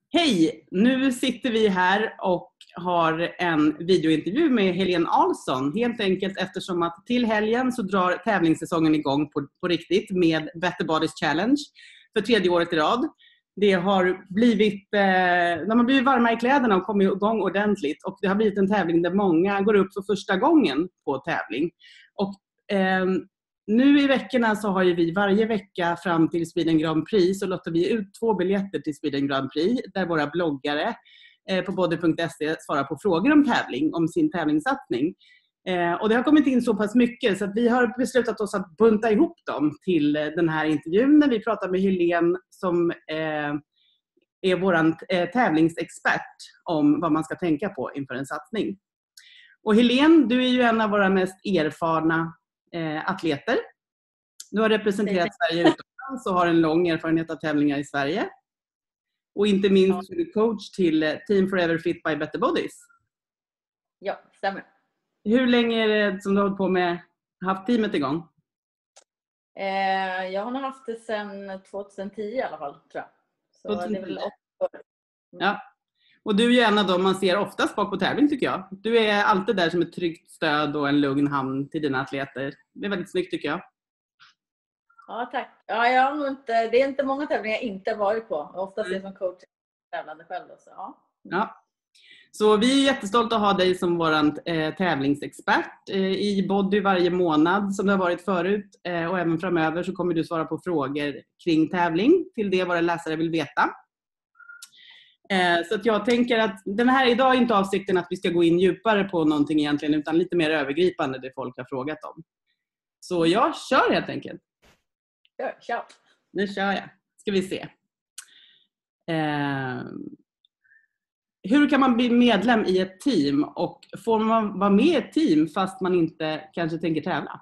Hej! Nu sitter vi här och har en videointervju med Helene Ahlsson. Helt enkelt eftersom att till helgen så drar tävlingssäsongen igång på riktigt med Better Bodies Challenge för 3:e året i rad. Det har blivit, när man blir varma i kläderna och kommer igång ordentligt. Och det har blivit en tävling där många går upp för första gången på tävling. Och nu i veckorna så har ju vi varje vecka fram till Sweden Grand Prix så låter vi ut 2 biljetter till Sweden Grand Prix där våra bloggare på body.se svarar på frågor om tävling, om sin tävlingssatsning. Och det har kommit in så pass mycket så att vi har beslutat oss att bunta ihop dem till den här intervjun när vi pratar med Helene som är våran tävlingsexpert om vad man ska tänka på inför en satsning. Och Helene, du är ju en av våra mest erfarna atleter. Du har representerat Sverige utomlands och har en lång erfarenhet av tävlingar i Sverige. Och inte minst är du coach till Team Forever Fit by Better Bodies. Ja, stämmer. Hur länge är det som du har hållit på med haft teamet igång? Jag har haft det sedan 2010 i alla fall, tror jag. Så 2010. det är väl 8 år. Ja. Och du är ju en av dem man ser oftast bak på tävling tycker jag. Du är alltid där som ett tryggt stöd och en lugn hamn till dina atleter. Det är väldigt snyggt tycker jag. Ja, tack. Ja, jag har nog inte, det är inte många tävlingar jag inte varit på. Oftast är jag som coach tävlande själv. Så, ja. Ja. Så vi är jättestolta att ha dig som våran tävlingsexpert i Body varje månad som det har varit förut. Och även framöver så kommer du svara på frågor kring tävling till det våra läsare vill veta. Så att jag tänker att den här idag är inte avsikten att vi ska gå in djupare på någonting egentligen utan lite mer övergripande det folk har frågat om. Så jag kör helt enkelt. Kör. Nu kör jag. Ska vi se. Hur kan man bli medlem i ett team och får man vara med i ett team fast man inte kanske tänker tävla?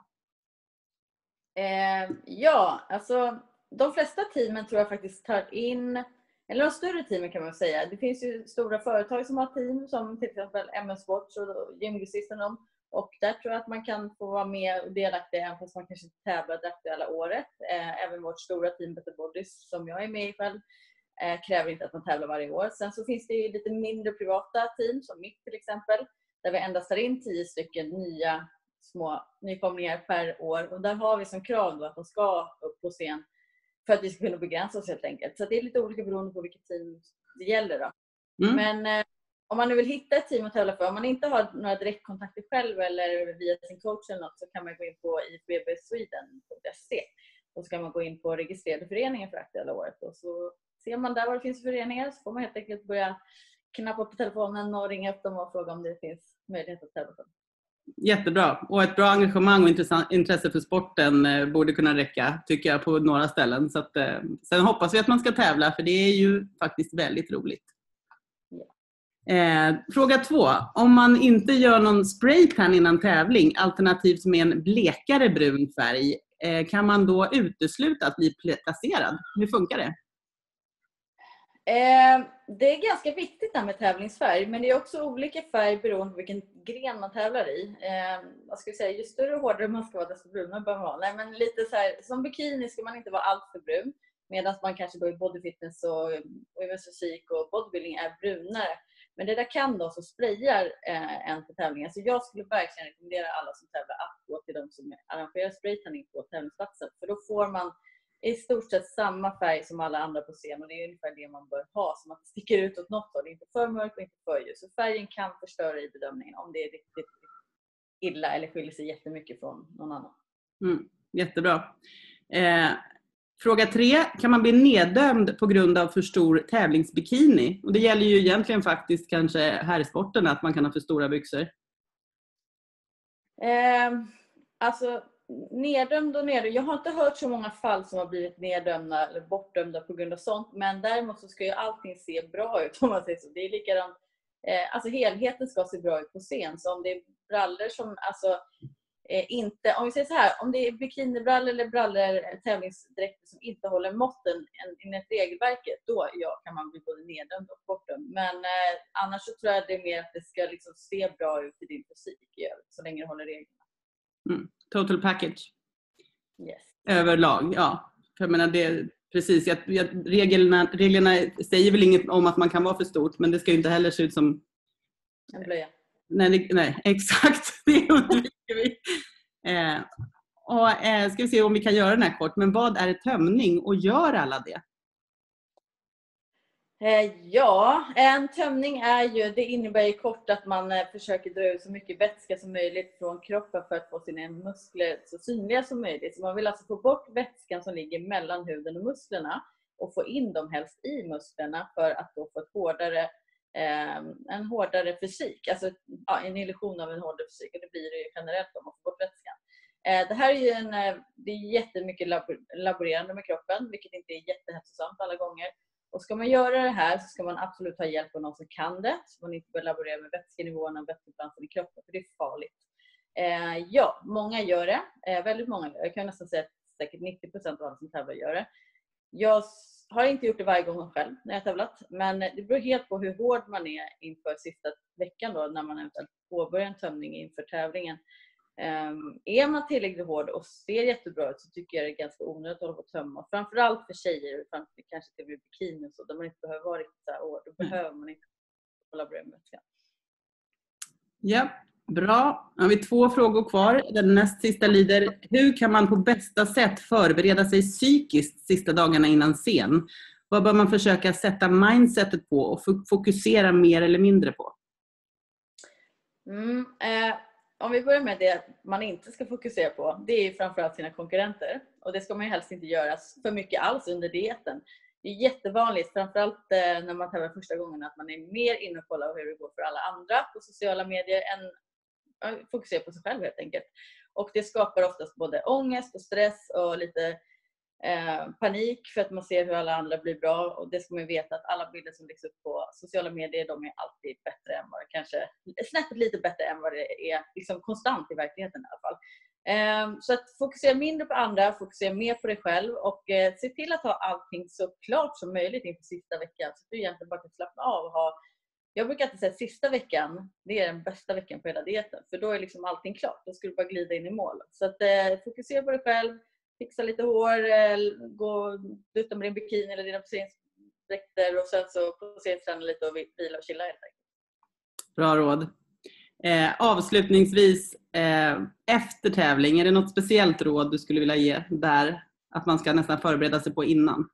Ja, alltså de flesta teamen tror jag faktiskt tar in, eller de större teamen kan man säga. Det finns ju stora företag som har team som till exempel MS Sports och Gymgrossisten och där tror jag att man kan få vara med och delaktig även fast man kanske inte tävlar det aktuella året. Även vårt stora team Better Bodies som jag är med i själv kräver inte att man tävlar varje år. Sen så finns det ju lite mindre privata team som mitt till exempel där vi endast tar in 10 stycken nya små nykomlingar per år och där har vi som krav då att de ska upp på scen för att vi ska kunna begränsa oss helt enkelt. Så det är lite olika beroende på vilket team det gäller då. Men om man nu vill hitta ett team att tävla för, om man inte har några direktkontakter själv eller via sin coach eller något så kan man gå in på ifbbsweden.se och så kan man gå in på registrerade föreningen för aktuella året och så ser man där vad det finns för föreningar så får man helt enkelt börja knappa på telefonen och ringa upp dem och fråga om det finns möjlighet att tävla för. Jättebra. Och ett bra engagemang och intresse för sporten borde kunna räcka tycker jag på några ställen. Så att, sen hoppas vi att man ska tävla för det är ju faktiskt väldigt roligt. Ja. Fråga 2. Om man inte gör någon spraytan innan tävling alternativt med en blekare brun färg kan man då utesluta att bli placerad? Hur funkar det? Det är ganska viktigt där med tävlingsfärg men det är också olika färg beroende på vilken gren man tävlar i. Vad ska vi säga, ju större och hårdare man ska vara desto brunare bör man vara. Nej, men lite så här, som bikini ska man inte vara allt för brun medan man kanske då i bodyfitness och fysik och bodybuilding är brunare. Men det där kan då så sprayar en på tävlingen. Så jag skulle verkligen rekommendera alla som tävlar att gå till de som arrangerar spraytanning på tävlingsplatsen. För då får man i stort sett samma färg som alla andra på scen och det är ungefär det man bör ha så att det sticker ut åt något håll. Det är inte för mörkt och inte för ljus. Så färgen kan förstöra i bedömningen om det är riktigt illa eller skiljer sig jättemycket från någon annan. Jättebra. Fråga 3. Kan man bli neddömd på grund av för stor tävlingsbikini? Och det gäller ju egentligen faktiskt kanske herrsporten att man kan ha för stora byxor. Alltså neddömd och neddömd. Jag har inte hört så många fall som har blivit neddömda eller bortdömda på grund av sånt. Men däremot så ska ju allting se bra ut om man säger så. Det är likadant. Alltså helheten ska se bra ut på scen. Så om det är brallor som alltså inte, om vi säger så här, om det är bikinibrallor eller brallor tävlingsdräkter som inte håller måtten enligt regelverket, då kan man bli både neddömd och bortdömd. Men annars så tror jag det är mer att det ska liksom se bra ut i din fysik så länge du håller reglerna. Total package. Yes. Överlag, ja. För jag menar, Precis, reglerna säger väl inget om att man kan vara för stort, men det ska ju inte heller se ut som en blöja. Nej, exakt. Det undviker vi. Ska vi se om vi kan göra den här kort. Men vad är tömning och gör alla det? Ja, en tömning det innebär ju kort att man försöker dra ut så mycket vätska som möjligt från kroppen för att få sina muskler så synliga som möjligt. Så man vill alltså få bort vätskan som ligger mellan huden och musklerna och få in dem helst i musklerna för att då få ett en hårdare fysik. Alltså en illusion av en hårdare fysik, och det blir det ju generellt om man får bort vätskan. Det här är ju det är jättemycket laborerande med kroppen, vilket inte är jättehälsosamt alla gånger. Och ska man göra det här så ska man absolut ha hjälp av någon som kan det. Så man inte börjar laborera med vätskenivåerna och vätskebalansen i kroppen, för det är farligt. Ja, många gör det. Väldigt många. Jag kan nästan säga att säkert 90% av alla som tävlar gör det. Jag har inte gjort det varje gång själv när jag tävlat. Men det beror helt på hur hård man är inför sista veckan då, när man eventuellt påbörjar en tömning inför tävlingen. Är man tillräckligt hård och ser jättebra ut så tycker jag det är ganska onödigt att hålla på att tömma. Framförallt för tjejer, kanske till bikini och så, där man inte behöver vara riktigt så här hård. Då behöver man inte laborera med vätskan. Ja, bra. Nu har vi 2 frågor kvar. Den näst sista lyder: hur kan man på bästa sätt förbereda sig psykiskt sista dagarna innan scen? Vad bör man försöka sätta mindsetet på och fokusera mer eller mindre på? Om vi börjar med det man inte ska fokusera på, det är ju framförallt sina konkurrenter. Och det ska man ju helst inte göra för mycket alls under dieten. Det är jättevanligt, framförallt när man tävlar första gången, att man är mer inne och kollar hur det går för alla andra på sociala medier än fokusera på sig själv helt enkelt. Och det skapar oftast både ångest och stress och lite panik för att man ser hur alla andra blir bra. Och det ska man veta att alla bilder som läggs upp på sociala medier, de är alltid bättre än vad det kanske, snäppet lite bättre än vad det är liksom konstant i verkligheten i alla fall. Så att fokusera mindre på andra, fokusera mer på dig själv och se till att ha allting så klart som möjligt inför sista veckan, så att du egentligen bara kan slappna av och ha. Jag brukar alltid säga att sista veckan, det är den bästa veckan på hela dieten, för då är liksom allting klart, då ska du bara glida in i mål. Så att fokusera på dig själv, fixa lite hår, gå och dutta med din bikini eller dina poseringsdräkter och sen så poseringsträna lite och vila och chilla helt enkelt. Bra råd. Avslutningsvis, efter tävling, är det något speciellt råd du skulle vilja ge där att man ska nästan förbereda sig på innan?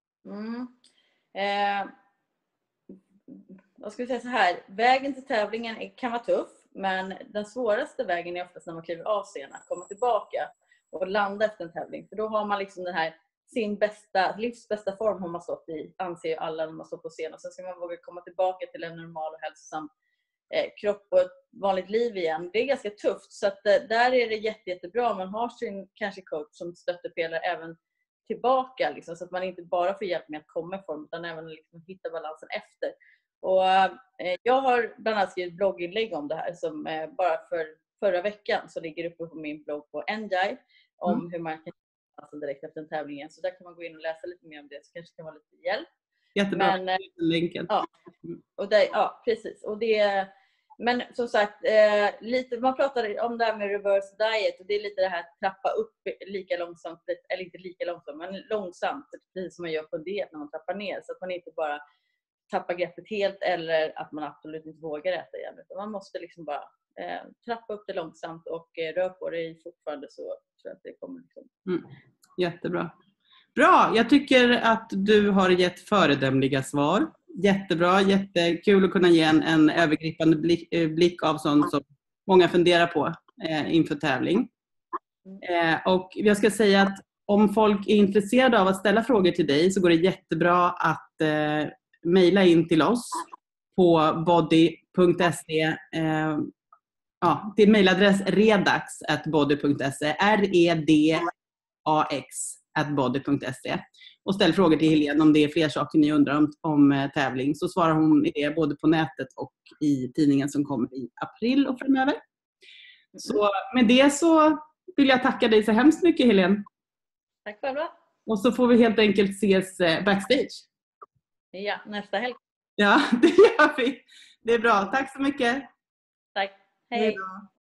Jag skulle säga så här, vägen till tävlingen kan vara tuff, men den svåraste vägen är oftast när man kliver av scenen, att komma tillbaka och landa efter en tävling. För då har man liksom den här livs bästa form har man stått i, anser alla när man står på scen. Och sen ska man våga komma tillbaka till en normal och hälsosam kropp och ett vanligt liv igen. Det är ganska tufft, så att där är det jättebra. Man har sin kanske coach som stöttepelare även tillbaka, liksom, så att man inte bara får hjälp med att komma i form, utan även liksom hitta balansen efter. Och jag har bland annat skrivit blogginlägg om det här som bara förra veckan så ligger uppe på min blogg på NJI om hur man kan hitta direkt efter en tävling. Så där kan man gå in och läsa lite mer om det, så kanske kan vara lite hjälp. Jättebra, länken. Ja, och ja, precis. Och men som sagt, man pratar om det här med reverse diet, och det är lite det här att trappa upp lika långsamt, eller inte lika långsamt, men långsamt, precis som man gör på diet när man trappar ner, så att man inte bara tappar greppet helt eller att man absolut inte vågar äta igen, utan man måste liksom bara trappa upp det långsamt och rör på det fortfarande, så tror jag att det kommer liksom. Jättebra. Bra, jag tycker att du har gett föredömliga svar. Jättebra, jättekul att kunna ge en övergripande blick av sånt som många funderar på inför tävling. Och jag ska säga att om folk är intresserade av att ställa frågor till dig så går det jättebra att mejla in till oss på body.se. Till mejladress redax@body.se, redax@body.se, och ställ frågor till Helene om det är fler saker ni undrar om tävling, så svarar hon i det både på nätet och i tidningen som kommer i april och framöver. Så med det så vill jag tacka dig så hemskt mycket, Helene. Tack själva. Och så får vi helt enkelt ses backstage. Ja, nästa helg. Ja, det gör vi. Det är bra. Tack så mycket. Tack. Hej. Hejdå.